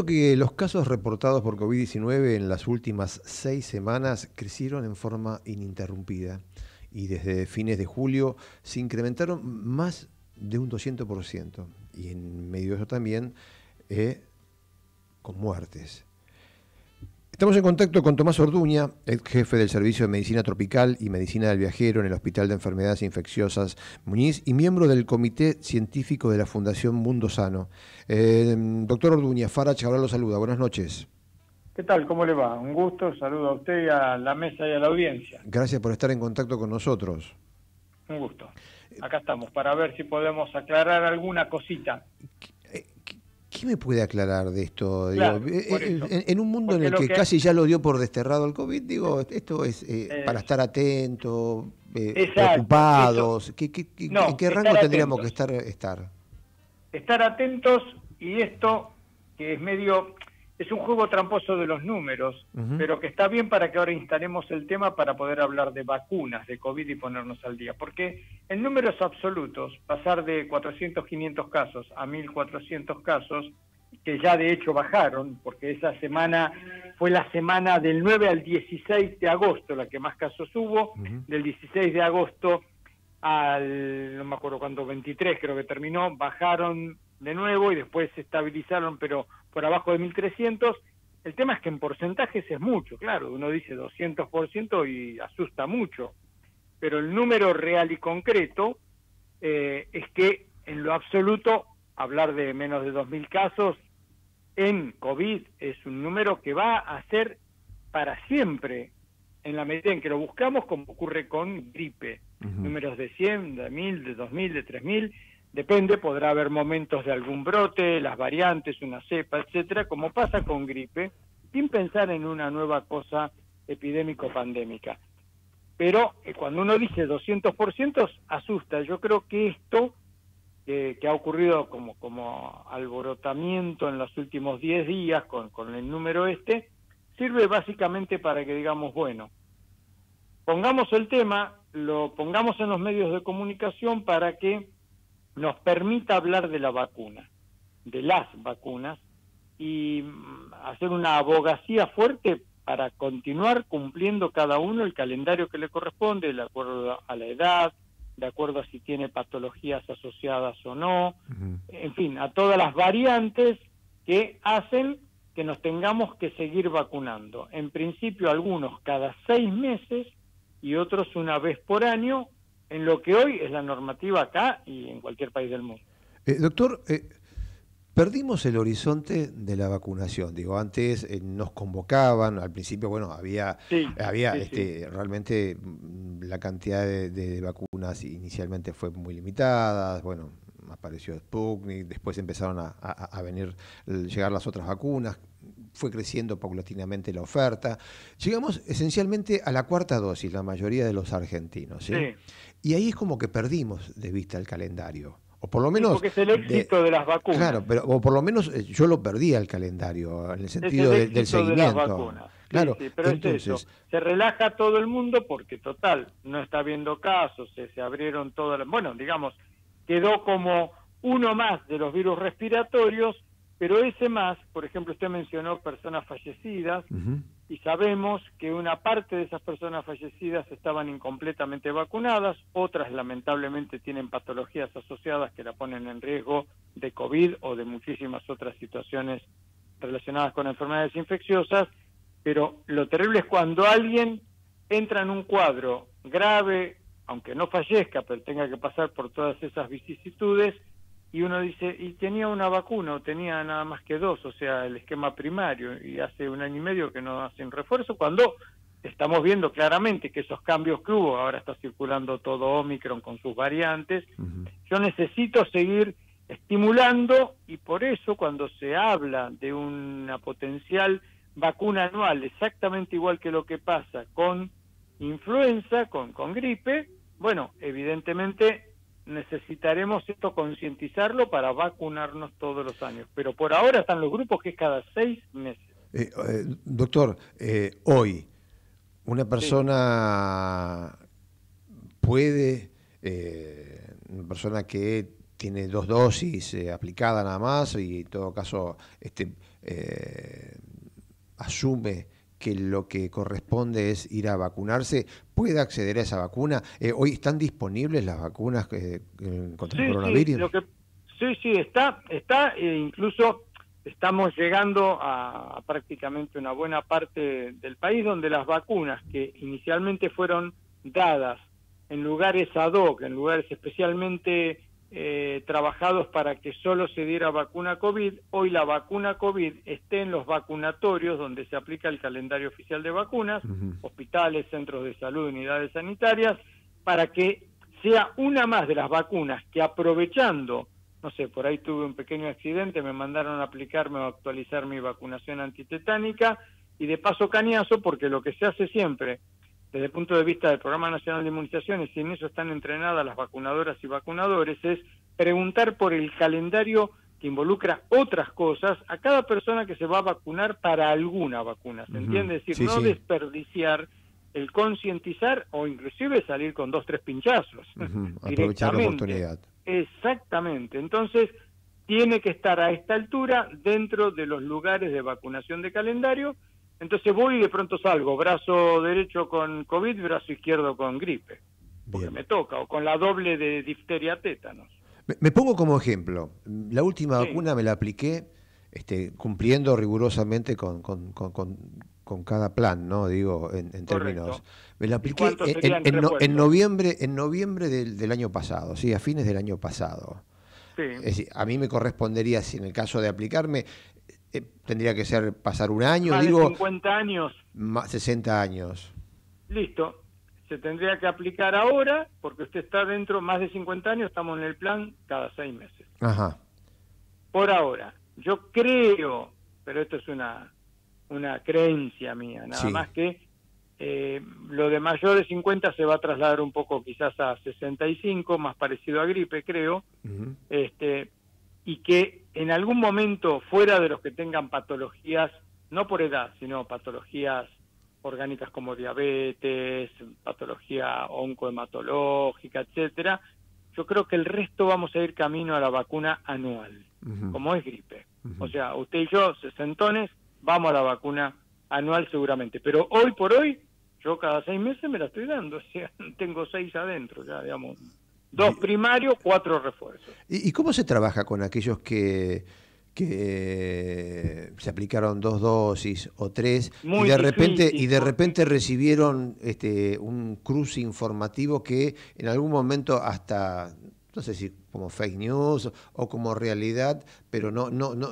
Que los casos reportados por COVID-19 en las últimas 6 semanas crecieron en forma ininterrumpida y desde fines de julio se incrementaron más de un 200% y en medio de eso también con muertes. Estamos en contacto con Tomás Orduña, ex jefe del Servicio de Medicina Tropical y Medicina del Viajero en el Hospital de Enfermedades Infecciosas Muñiz y miembro del Comité Científico de la Fundación Mundo Sano. Doctor Orduña, Farah Chabrán lo saluda. Buenas noches. ¿Qué tal? ¿Cómo le va? Un gusto, saludo a usted y a la mesa y a la audiencia. Gracias por estar en contacto con nosotros. Un gusto. Acá estamos para ver si podemos aclarar alguna cosita. ¿Qué me puede aclarar de esto? Claro, Digo, por en un mundo en el que casi ya lo dio por desterrado el COVID, digo, esto es para estar atentos, preocupados. ¿En qué rango tendríamos que estar? Estar atentos, y esto que es medio... Es un juego tramposo de los números, pero que está bien para que ahora instalemos el tema para poder hablar de vacunas, de COVID y ponernos al día. Porque en números absolutos, pasar de 400, 500 casos a 1.400 casos, que ya de hecho bajaron, porque esa semana fue la semana del 9 al 16 de agosto, la que más casos hubo, del 16 de agosto al, no me acuerdo cuándo, 23 creo que terminó, bajaron de nuevo y después se estabilizaron, pero por abajo de 1.300. El tema es que en porcentajes es mucho, claro, uno dice 200% y asusta mucho, pero el número real y concreto es que en lo absoluto, hablar de menos de 2.000 casos en COVID es un número que va a ser para siempre, en la medida en que lo buscamos, como ocurre con gripe. Números de 100, de 1.000, de 2.000, de 3.000, depende, podrá haber momentos de algún brote, las variantes, una cepa, etcétera, como pasa con gripe, sin pensar en una nueva cosa epidémico-pandémica. Pero cuando uno dice 200%, asusta. Yo creo que esto, que ha ocurrido como alborotamiento en los últimos 10 días con el número sirve básicamente para que digamos, bueno, pongamos el tema, lo pongamos en los medios de comunicación para que nos permita hablar de la vacuna, de las vacunas, y hacer una abogacía fuerte para continuar cumpliendo cada uno el calendario que le corresponde, de acuerdo a la edad, de acuerdo a si tiene patologías asociadas o no, en fin, a todas las variantes que hacen que nos tengamos que seguir vacunando. En principio algunos cada 6 meses y otros una vez por año, en lo que hoy es la normativa acá y en cualquier país del mundo. Doctor, perdimos el horizonte de la vacunación. Digo, antes nos convocaban, al principio, bueno, había realmente la cantidad de vacunas inicialmente fue muy limitada, bueno, apareció Sputnik, después empezaron a llegar las otras vacunas, fue creciendo paulatinamente la oferta. Llegamos esencialmente a la 4ª dosis, la mayoría de los argentinos, ¿sí? Y ahí es como que perdimos de vista el calendario. O por lo menos... porque es el éxito de las vacunas. Claro, pero o por lo menos yo lo perdí al calendario, en el sentido del seguimiento. De las vacunas. Claro, sí, pero entonces, es eso. Se relaja todo el mundo porque, total, no está habiendo casos, se abrieron todas las... Bueno, digamos, quedó como uno más de los virus respiratorios, pero ese más, por ejemplo, usted mencionó personas fallecidas, y sabemos que una parte de esas personas fallecidas estaban incompletamente vacunadas, otras lamentablemente tienen patologías asociadas que la ponen en riesgo de COVID o de muchísimas otras situaciones relacionadas con enfermedades infecciosas, pero lo terrible es cuando alguien entra en un cuadro grave, aunque no fallezca, pero tenga que pasar por todas esas vicisitudes, y uno dice, y tenía una vacuna, o tenía nada más que 2, o sea, el esquema primario, y hace 1 año y medio que no hacen refuerzo, cuando estamos viendo claramente que esos cambios que hubo, ahora está circulando todo Omicron con sus variantes, yo necesito seguir estimulando, y por eso cuando se habla de una potencial vacuna anual, exactamente igual que lo que pasa con influenza, con gripe, bueno, evidentemente necesitaremos esto concientizarlo para vacunarnos todos los años. Pero por ahora están los grupos que es cada 6 meses. Doctor, hoy una persona puede, una persona que tiene 2 dosis aplicadas nada más y en todo caso asume que lo que corresponde es ir a vacunarse, puede acceder a esa vacuna. ¿Hoy están disponibles las vacunas contra el coronavirus? Sí, está, incluso estamos llegando a prácticamente una buena parte del país donde las vacunas que inicialmente fueron dadas en lugares ad hoc, en lugares especialmente trabajados para que solo se diera vacuna COVID, hoy la vacuna COVID esté en los vacunatorios donde se aplica el calendario oficial de vacunas, hospitales, centros de salud, unidades sanitarias, para que sea una más de las vacunas que aprovechando, no sé, por ahí tuve un pequeño accidente, me mandaron a aplicarme o actualizar mi vacunación antitetánica y de paso cañazo, porque lo que se hace siempre desde el punto de vista del Programa Nacional de Inmunizaciones, y en eso están entrenadas las vacunadoras y vacunadores, es preguntar por el calendario que involucra otras cosas a cada persona que se va a vacunar para alguna vacuna, ¿se entiende? Es decir, desperdiciar el concientizar o inclusive salir con 2, 3 pinchazos. Aprovechar la oportunidad. Exactamente. Entonces, tiene que estar a esta altura dentro de los lugares de vacunación de calendario. Entonces voy y de pronto salgo, brazo derecho con COVID, brazo izquierdo con gripe, porque me toca, o con la doble de difteria tétanos. Me pongo como ejemplo, la última vacuna me la apliqué cumpliendo rigurosamente con cada plan, ¿no? Digo, en términos. Me la apliqué en noviembre del año pasado, sí, a fines del año pasado. Sí. Es decir, a mí me correspondería, si en el caso de aplicarme, tendría que ser pasar un año, más de 50 años. Más 60 años. Listo. Se tendría que aplicar ahora, porque usted está dentro, más de 50 años, estamos en el plan cada 6 meses. Ajá. Por ahora, yo creo, pero esto es una creencia mía, nada más que lo de mayor de 50 se va a trasladar un poco quizás a 65, más parecido a gripe, creo, y que en algún momento, fuera de los que tengan patologías, no por edad, sino patologías orgánicas como diabetes, patología oncohematológica, etcétera, yo creo que el resto vamos a ir camino a la vacuna anual, como es gripe. O sea, usted y yo, sesentones, vamos a la vacuna anual seguramente, pero hoy por hoy, yo cada 6 meses me la estoy dando, o sea, tengo 6 adentro, ya digamos, 2 primarios, 4 refuerzos. ¿Y cómo se trabaja con aquellos que se aplicaron 2 dosis o 3 y de repente recibieron un cruce informativo que en algún momento hasta, no sé si como fake news o como realidad, pero no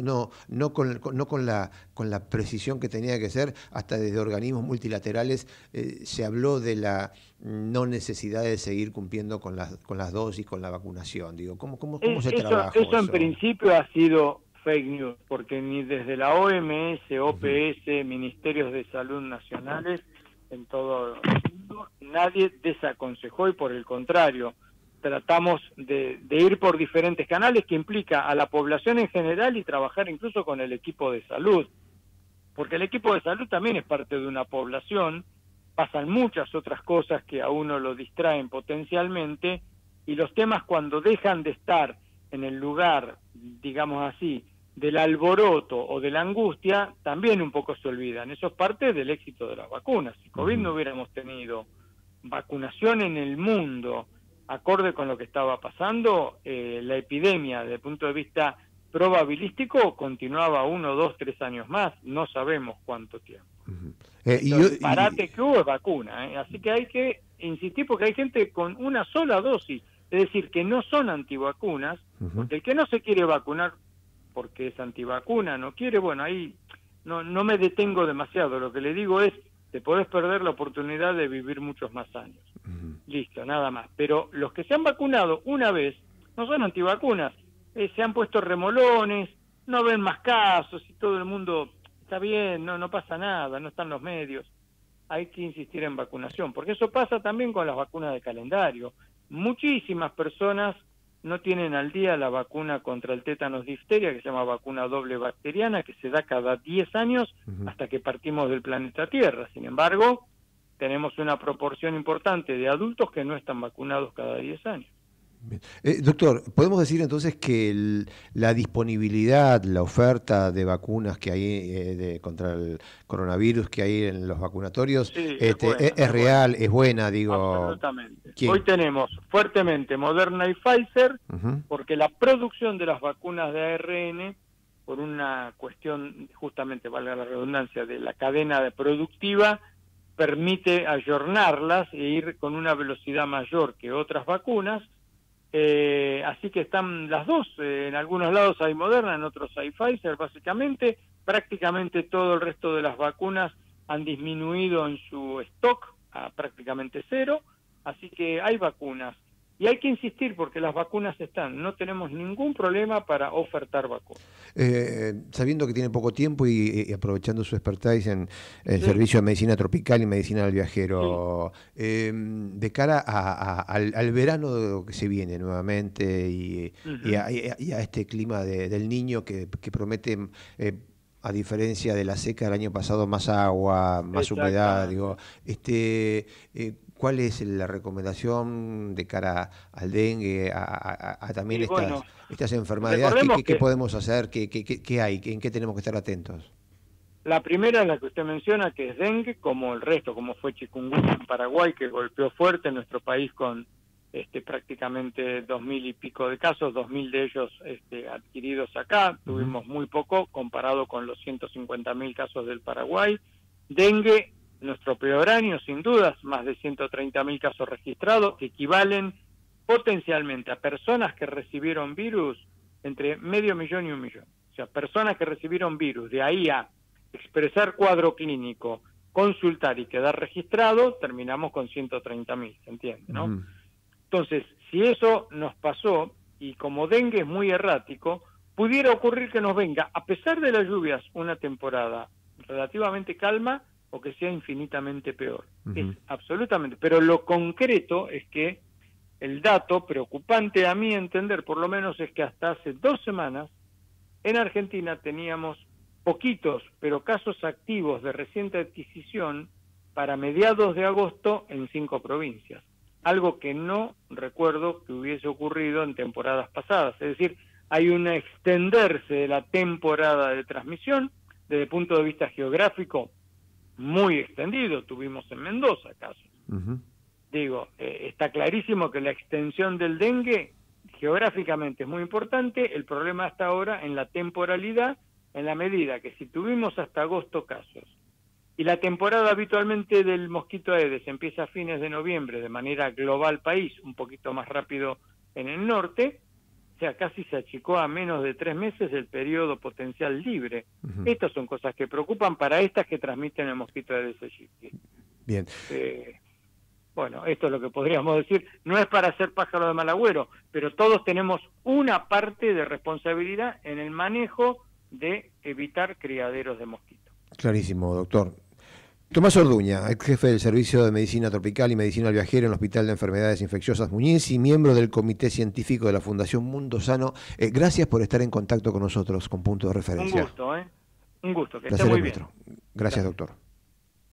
con la precisión que tenía que ser, hasta desde organismos multilaterales se habló de la no necesidad de seguir cumpliendo con las dosis, con la vacunación. Digo, ¿cómo se trabajó eso? Eso en principio ha sido fake news, porque ni desde la OMS, OPS, Ministerios de Salud Nacionales, en todo el mundo, nadie desaconsejó y por el contrario, tratamos de ir por diferentes canales que implica a la población en general y trabajar incluso con el equipo de salud, porque el equipo de salud también es parte de una población, pasan muchas otras cosas que a uno lo distraen potencialmente y los temas cuando dejan de estar en el lugar, digamos así, del alboroto o de la angustia, también un poco se olvidan. Eso es parte del éxito de las vacunas. Si COVID no hubiéramos tenido vacunación en el mundo acorde con lo que estaba pasando, la epidemia desde el punto de vista probabilístico continuaba 1, 2, 3 años más, no sabemos cuánto tiempo. El parate que hubo es vacuna, así que hay que insistir porque hay gente con una sola dosis, es decir, que no son antivacunas, porque el que no se quiere vacunar porque es antivacuna, no quiere, bueno, ahí no me detengo demasiado, lo que le digo es, te podés perder la oportunidad de vivir muchos más años. Listo, nada más. Pero los que se han vacunado una vez no son antivacunas, se han puesto remolones, no ven más casos y todo el mundo está bien, no pasa nada, no están los medios. Hay que insistir en vacunación, porque eso pasa también con las vacunas de calendario. Muchísimas personas no tienen al día la vacuna contra el tétanos difteria, que se llama vacuna doble bacteriana, que se da cada 10 años hasta que partimos del planeta Tierra. Sin embargo, tenemos una proporción importante de adultos que no están vacunados cada 10 años. Doctor, ¿podemos decir entonces que la disponibilidad, la oferta de vacunas que hay contra el coronavirus que hay en los vacunatorios Sí, es buena, es real, es buena, digo? absolutamente. Hoy ¿Quién? tenemos fuertemente Moderna y Pfizer, Ujú. porque la producción de las vacunas de ARN, por una cuestión, justamente, valga la redundancia, de la cadena de productiva, permite ayornarlas e ir con una velocidad mayor que otras vacunas. Así que están las dos, en algunos lados hay Moderna, en otros hay Pfizer, básicamente. Prácticamente todo el resto de las vacunas han disminuido en su stock a prácticamente cero, así que hay vacunas. Y hay que insistir porque las vacunas están, no tenemos ningún problema para ofertar vacunas. Sabiendo que tiene poco tiempo y aprovechando su expertise en el Sí, servicio de medicina tropical y medicina del sí. viajero, de cara al verano que se viene nuevamente Ujú. y a este clima del niño que promete, a diferencia de la seca del año pasado, más agua, más humedad, digo, Exactamente. ¿cuál es la recomendación de cara al dengue, a también Y bueno, estas enfermedades? recordemos ¿Qué que podemos hacer? ¿Qué hay? ¿En qué tenemos que estar atentos? la primera es la que usted menciona, que es dengue, como el resto, como fue chikungunya en Paraguay, que golpeó fuerte en nuestro país con prácticamente 2.000 y pico de casos, 2.000 de ellos adquiridos acá, Ujú. tuvimos muy poco comparado con los 150.000 casos del Paraguay. Dengue, nuestro peor año, sin dudas, más de 130.000 casos registrados, que equivalen potencialmente a personas que recibieron virus entre 500.000 y 1.000.000. O sea, personas que recibieron virus, de ahí a expresar cuadro clínico, consultar y quedar registrado, terminamos con 130.000, ¿se entiende, no? Ujú. Entonces, si eso nos pasó, y como dengue es muy errático, pudiera ocurrir que nos venga, a pesar de las lluvias, una temporada relativamente calma o que sea infinitamente peor. Es Ujú. absolutamente, pero lo concreto es que el dato preocupante a mi entender, por lo menos, es que hasta hace 2 semanas en Argentina teníamos poquitos, pero casos activos de reciente adquisición para mediados de agosto en 5 provincias. Algo que no recuerdo que hubiese ocurrido en temporadas pasadas. Es decir, hay un extenderse de la temporada de transmisión desde el punto de vista geográfico muy extendido. Tuvimos en Mendoza casos. Ujú. Digo, está clarísimo que la extensión del dengue geográficamente es muy importante. El problema hasta ahora en la temporalidad, en la medida que si tuvimos hasta agosto casos y la temporada habitualmente del mosquito Aedes empieza a fines de noviembre de manera global país, un poquito más rápido en el norte, o sea, casi se achicó a menos de 3 meses el periodo potencial libre. Ujú. Estas son cosas que preocupan para estas que transmiten el mosquito Aedes aegypti. Bien. Bueno, esto es lo que podríamos decir. No es para ser pájaro de mal agüero, pero todos tenemos una parte de responsabilidad en el manejo de evitar criaderos de mosquitos. Clarísimo, doctor. Tomás Orduña, ex jefe del Servicio de Medicina Tropical y Medicina al Viajero en el Hospital de Enfermedades Infecciosas Muñiz y miembro del Comité Científico de la Fundación Mundo Sano. Gracias por estar en contacto con nosotros con Punto de Un Referencia. gusto, ¿eh? Un gusto, que esté Placer es muy bien. nuestro. Gracias, Gracias. doctor.